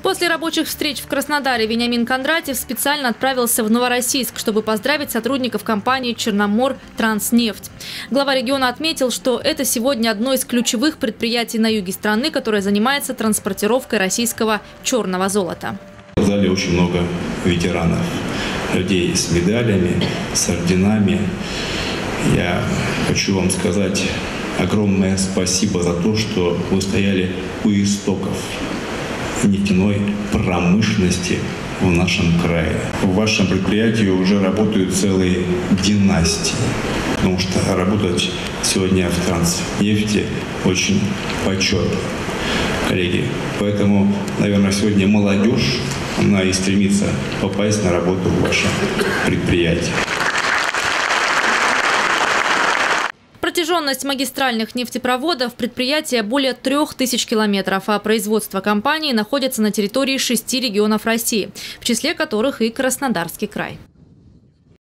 После рабочих встреч в Краснодаре Вениамин Кондратьев специально отправился в Новороссийск, чтобы поздравить сотрудников компании «Черномортранснефть». Глава региона отметил, что это сегодня одно из ключевых предприятий на юге страны, которое занимается транспортировкой российского черного золота. В зале очень много ветеранов, людей с медалями, с орденами. Я хочу вам сказать огромное спасибо за то, что вы стояли у истоков нефтяной промышленности в нашем крае. В вашем предприятии уже работают целые династии, потому что работать сегодня в Транснефти очень почетно, коллеги. Поэтому, наверное, сегодня молодежь, она и стремится попасть на работу в ваше предприятие. Протяженность магистральных нефтепроводов предприятия более 3000 километров, а производство компании находится на территории 6 регионов России, в числе которых и Краснодарский край.